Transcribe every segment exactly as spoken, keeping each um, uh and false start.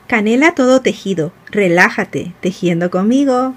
Canela todo tejido. Relájate tejiendo conmigo.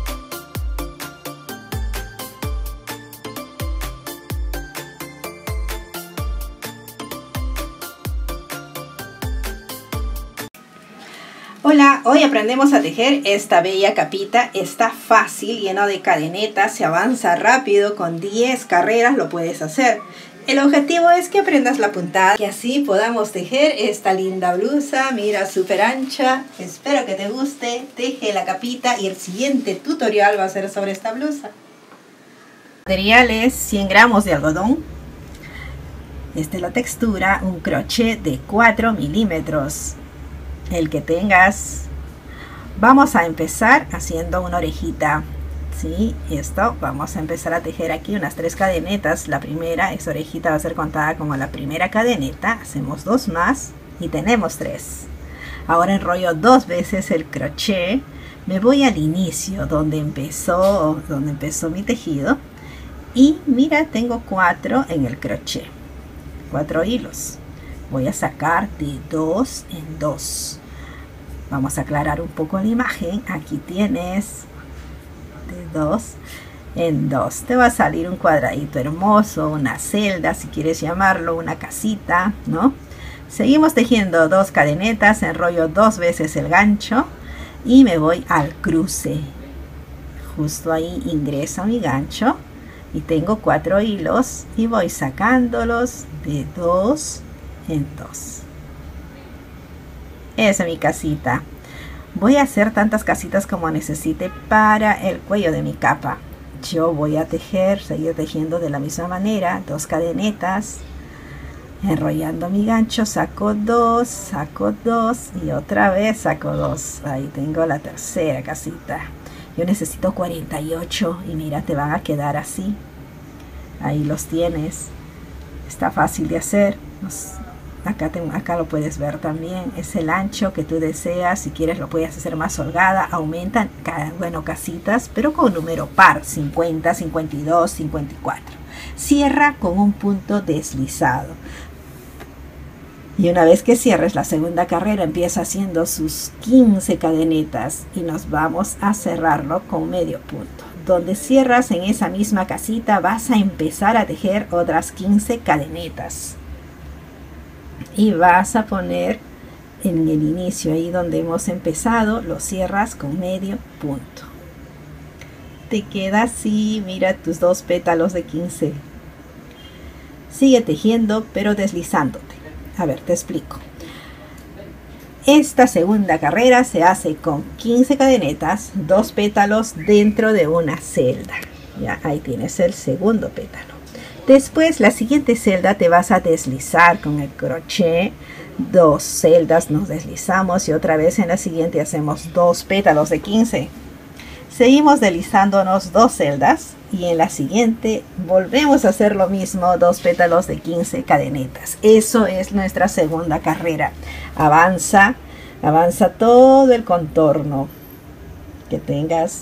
Hola, hoy aprendemos a tejer esta bella capita. Está fácil, lleno de cadenetas, se avanza rápido, con diez carreras lo puedes hacer. El objetivo es que aprendas la puntada, que así podamos tejer esta linda blusa. Mira, súper ancha. Espero que te guste. Teje la capita y el siguiente tutorial va a ser sobre esta blusa. Materiales: cien gramos de algodón. Esta es la textura, un crochet de cuatro milímetros. El que tengas. Vamos a empezar haciendo una orejita. Sí, esto vamos a empezar a tejer aquí unas tres cadenetas. La primera, esa orejita va a ser contada como la primera cadeneta. Hacemos dos más y tenemos tres. Ahora enrollo dos veces el crochet. Me voy al inicio donde empezó, donde empezó mi tejido. Y mira, tengo cuatro en el crochet. Cuatro hilos. Voy a sacar de dos en dos. Vamos a aclarar un poco la imagen. Aquí tienes de dos en dos. Te va a salir un cuadradito hermoso, una celda, si quieres llamarlo, una casita, ¿no? Seguimos tejiendo dos cadenetas, enrollo dos veces el gancho y me voy al cruce. Justo ahí ingreso mi gancho y tengo cuatro hilos y voy sacándolos de dos en dos. Esa es mi casita. Voy a hacer tantas casitas como necesite para el cuello de mi capa. Yo voy a tejer, seguir tejiendo de la misma manera, dos cadenetas, enrollando mi gancho, saco dos, saco dos y otra vez saco dos. Ahí tengo la tercera casita. Yo necesito cuarenta y ocho y mira, te van a quedar así. Ahí los tienes. Está fácil de hacer. Los Acá, te, acá lo puedes ver también, es el ancho que tú deseas. Si quieres lo puedes hacer más holgada, aumentan, bueno, casitas, pero con número par, cincuenta, cincuenta y dos, cincuenta y cuatro. Cierra con un punto deslizado. Y una vez que cierres la segunda carrera, empieza haciendo sus quince cadenetas y nos vamos a cerrarlo con medio punto. Donde cierras en esa misma casita vas a empezar a tejer otras quince cadenetas. Y vas a poner en el inicio, ahí donde hemos empezado, lo cierras con medio punto. Te queda así, mira tus dos pétalos de quince. Sigue tejiendo, pero deslizándote. A ver, te explico. Esta segunda carrera se hace con quince cadenetas, dos pétalos dentro de una celda. Ya, ahí tienes el segundo pétalo. Después, la siguiente celda te vas a deslizar con el crochet. Dos celdas nos deslizamos y otra vez en la siguiente hacemos dos pétalos de quince. Seguimos deslizándonos dos celdas y en la siguiente volvemos a hacer lo mismo, dos pétalos de quince cadenetas. Eso es nuestra segunda carrera. Avanza, avanza todo el contorno que tengas.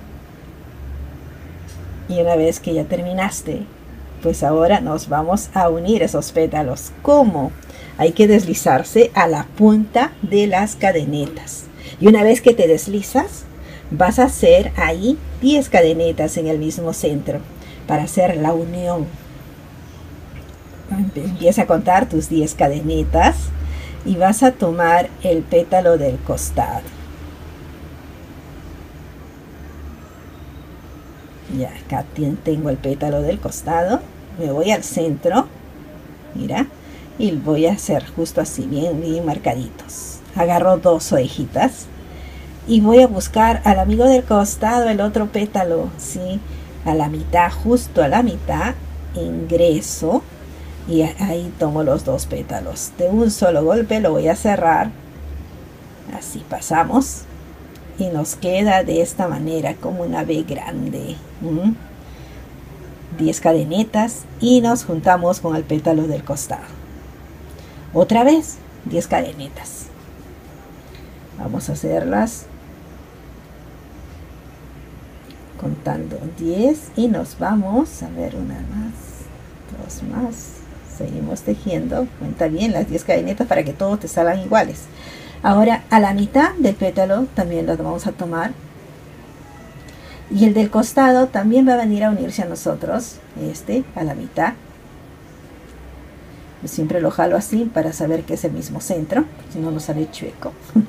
Y una vez que ya terminaste, pues ahora nos vamos a unir esos pétalos. ¿Cómo? Hay que deslizarse a la punta de las cadenetas. Y una vez que te deslizas, vas a hacer ahí diez cadenetas en el mismo centro para hacer la unión. Empieza a contar tus diez cadenetas y vas a tomar el pétalo del costado. Ya, acá tengo el pétalo del costado. Me voy al centro, mira, y voy a hacer justo así, bien, bien marcaditos. Agarro dos orejitas y voy a buscar al amigo del costado el otro pétalo, ¿sí? A la mitad, justo a la mitad, ingreso y ahí tomo los dos pétalos. De un solo golpe lo voy a cerrar, así pasamos y nos queda de esta manera como una V grande. ¿Mm? diez cadenetas y nos juntamos con el pétalo del costado. Otra vez diez cadenetas. Vamos a hacerlas contando diez y nos vamos a ver una más, dos más. Seguimos tejiendo. Cuenta bien las diez cadenetas para que todos te salgan iguales. Ahora a la mitad del pétalo también lo vamos a tomar, y el del costado también va a venir a unirse a nosotros, este a la mitad. Yo siempre lo jalo así para saber que es el mismo centro, si no nos sale chueco.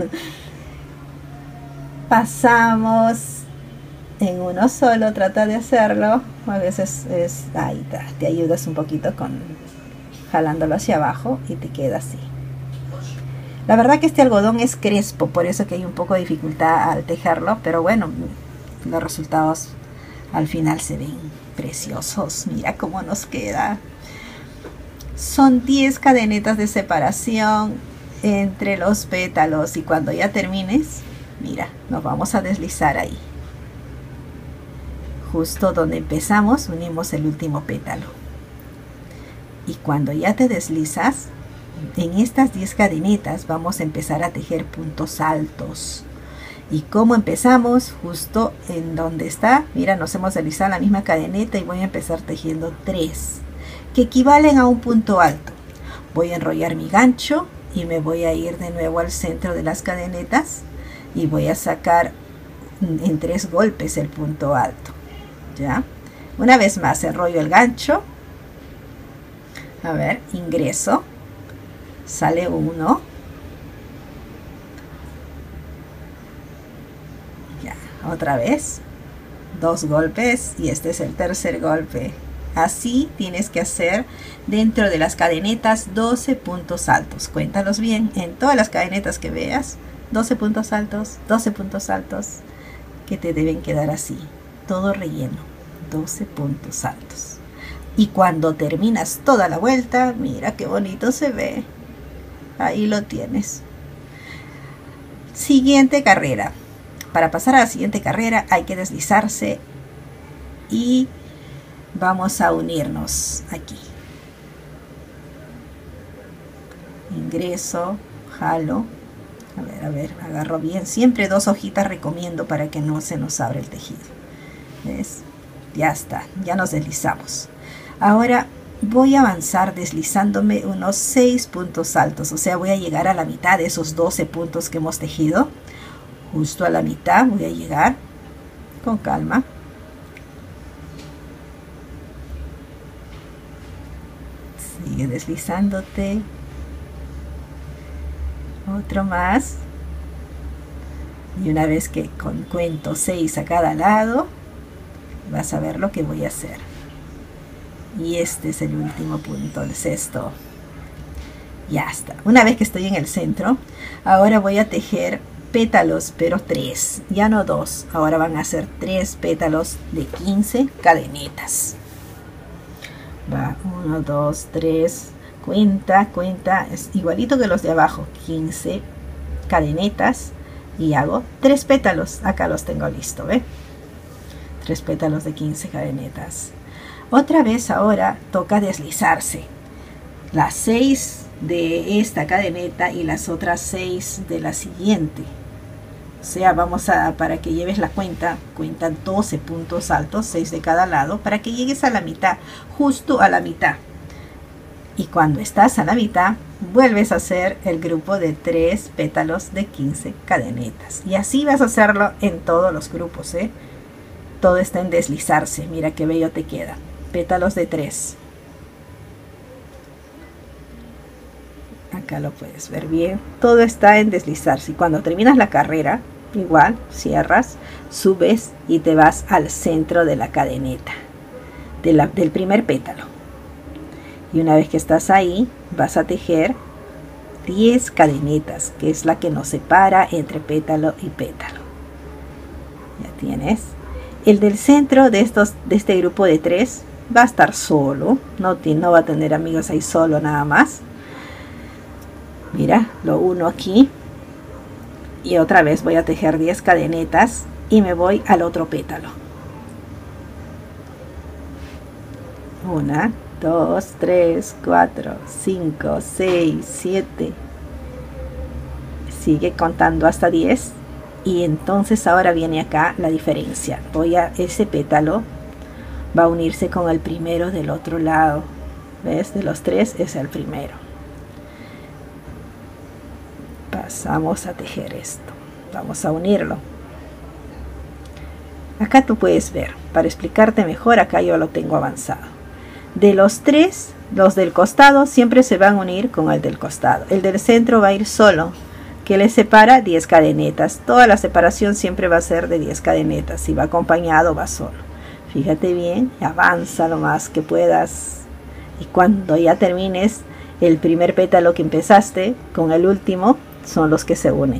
Pasamos en uno solo, trata de hacerlo, a veces es, ahí está, te ayudas un poquito con jalándolo hacia abajo y te queda así. La verdad que este algodón es crespo, por eso que hay un poco de dificultad al tejerlo, pero bueno, los resultados al final se ven preciosos. Mira cómo nos queda. Son diez cadenetas de separación entre los pétalos, y cuando ya termines, mira, nos vamos a deslizar ahí. Justo donde empezamos, unimos el último pétalo. Y cuando ya te deslizas, en estas diez cadenetas vamos a empezar a tejer puntos altos. ¿Y cómo empezamos? Justo en donde está, mira, nos hemos deslizado la misma cadeneta y voy a empezar tejiendo tres, que equivalen a un punto alto. Voy a enrollar mi gancho y me voy a ir de nuevo al centro de las cadenetas y voy a sacar en tres golpes el punto alto. ¿Ya? Una vez más enrollo el gancho, a ver, ingreso, sale uno, ya, otra vez, dos golpes, y este es el tercer golpe. Así tienes que hacer dentro de las cadenetas doce puntos altos. Cuéntalos bien, en todas las cadenetas que veas, doce puntos altos, doce puntos altos, que te deben quedar así, todo relleno, doce puntos altos. Y cuando terminas toda la vuelta, mira qué bonito se ve. Ahí lo tienes. Siguiente carrera. Para pasar a la siguiente carrera hay que deslizarse y vamos a unirnos aquí. Ingreso, jalo. A ver, a ver, agarro bien. Siempre dos hojitas recomiendo para que no se nos abra el tejido. ¿Ves? Ya está, ya nos deslizamos. Ahora voy a avanzar deslizándome unos seis puntos altos, o sea, voy a llegar a la mitad de esos doce puntos que hemos tejido. Justo a la mitad voy a llegar con calma. Sigue deslizándote. Otro más. Y una vez que con cuento seis a cada lado, vas a ver lo que voy a hacer. Y este es el último punto, el sexto. Ya está. Una vez que estoy en el centro, ahora voy a tejer pétalos, pero tres, ya no dos. Ahora van a ser tres pétalos de quince cadenetas. Va, uno, dos, tres. Cuenta, cuenta. Es igualito que los de abajo. quince cadenetas. Y hago tres pétalos. Acá los tengo listo, ¿ve? tres pétalos de quince cadenetas. Otra vez ahora toca deslizarse. Las seis de esta cadeneta y las otras seis de la siguiente. O sea, vamos a, para que lleves la cuenta, cuenta doce puntos altos, seis de cada lado, para que llegues a la mitad, justo a la mitad. Y cuando estás a la mitad, vuelves a hacer el grupo de tres pétalos de quince cadenetas. Y así vas a hacerlo en todos los grupos, ¿eh? Todo está en deslizarse. Mira qué bello te queda. Pétalos de tres. Acá lo puedes ver bien. Todo está en deslizarse. Y cuando terminas la carrera, igual, cierras, subes y te vas al centro de la cadeneta, de la, del primer pétalo. Y una vez que estás ahí, vas a tejer diez cadenetas, que es la que nos separa entre pétalo y pétalo. Ya tienes. El del centro de, estos, de este grupo de tres va a estar solo, no, no va a tener amigos ahí, solo nada más. Mira, lo uno aquí y otra vez voy a tejer diez cadenetas y me voy al otro pétalo. Una, dos, tres, cuatro, cinco, seis, siete. Sigue contando hasta diez. Y entonces ahora viene acá la diferencia. Voy a, ese pétalo va a unirse con el primero del otro lado. ¿Ves? De los tres es el primero. pasamos a tejer esto. Vamos a unirlo. Acá tú puedes ver, para explicarte mejor, acá yo lo tengo avanzado. De los tres, los del costado siempre se van a unir con el del costado. El del centro va a ir solo, que le separa diez cadenetas. Toda la separación siempre va a ser de diez cadenetas. Si va acompañado, va solo. Fíjate bien, avanza lo más que puedas. Y cuando ya termines el primer pétalo que empezaste con el último, son los que se unen.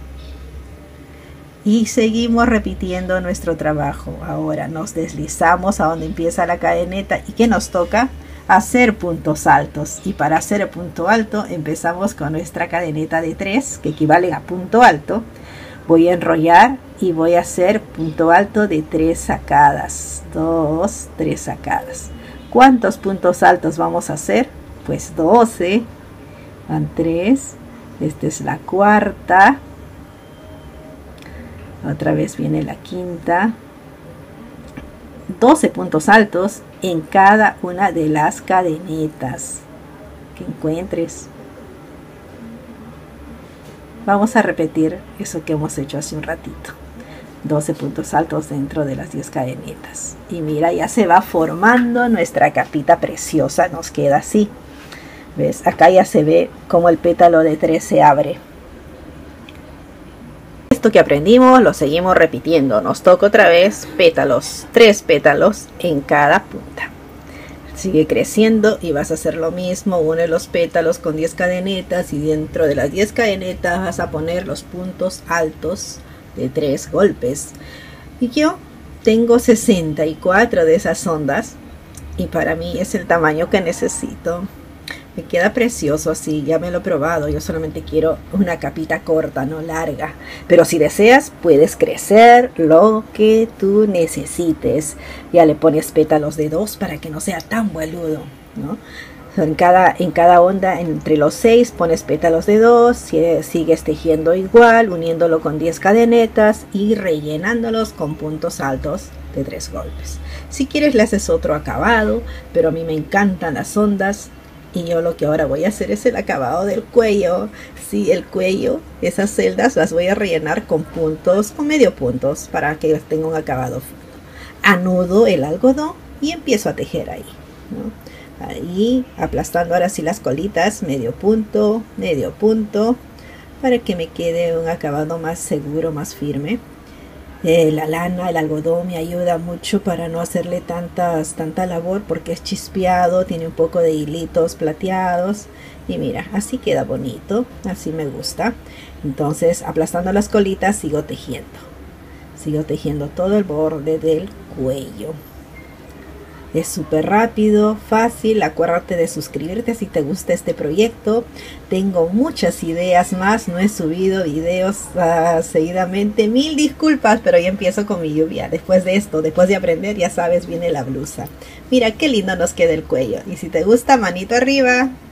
Y seguimos repitiendo nuestro trabajo. Ahora nos deslizamos a donde empieza la cadeneta y que nos toca hacer puntos altos. Y para hacer el punto alto empezamos con nuestra cadeneta de tres, que equivale a punto alto. Voy a enrollar y voy a hacer punto alto de tres sacadas. dos, tres sacadas. ¿Cuántos puntos altos vamos a hacer? Pues doce. Van tres. Esta es la cuarta. Otra vez viene la quinta. doce puntos altos en cada una de las cadenetas que encuentres. Vamos a repetir eso que hemos hecho hace un ratito. doce puntos altos dentro de las diez cadenetas. Y mira, ya se va formando nuestra capita preciosa. Nos queda así. ¿Ves? Acá ya se ve cómo el pétalo de tres se abre. Esto que aprendimos lo seguimos repitiendo. Nos toca otra vez pétalos, tres pétalos en cada punta. Sigue creciendo y vas a hacer lo mismo. Une los pétalos con diez cadenetas y dentro de las diez cadenetas vas a poner los puntos altos de tres golpes. Y yo tengo sesenta y cuatro de esas ondas y para mí es el tamaño que necesito. Me queda precioso así, ya me lo he probado. Yo solamente quiero una capita corta, no larga. Pero si deseas, puedes crecer lo que tú necesites. Ya le pones pétalos de dos para que no sea tan boludo, ¿no? En cada, en cada onda, entre los seis, pones pétalos de dos. Sigues tejiendo igual, uniéndolo con diez cadenetas y rellenándolos con puntos altos de tres golpes. Si quieres, le haces otro acabado, pero a mí me encantan las ondas. Y yo lo que ahora voy a hacer es el acabado del cuello. Sí, el cuello, esas celdas las voy a rellenar con puntos o medio puntos para que tenga un acabado fino. Anudo el algodón y empiezo a tejer ahí, ¿no? Ahí aplastando ahora sí las colitas, medio punto, medio punto, para que me quede un acabado más seguro, más firme. Eh, la lana, el algodón me ayuda mucho para no hacerle tantas, tanta labor porque es chispeado, tiene un poco de hilitos plateados y mira, así queda bonito, así me gusta. Entonces aplastando las colitas sigo tejiendo, sigo tejiendo todo el borde del cuello. Es súper rápido, fácil. Acuérdate de suscribirte si te gusta este proyecto. Tengo muchas ideas más. No he subido videos uh, seguidamente. Mil disculpas, pero ya empiezo con mi lluvia. Después de esto, después de aprender, ya sabes, viene la blusa. Mira qué lindo nos queda el cuello. Y si te gusta, manito arriba.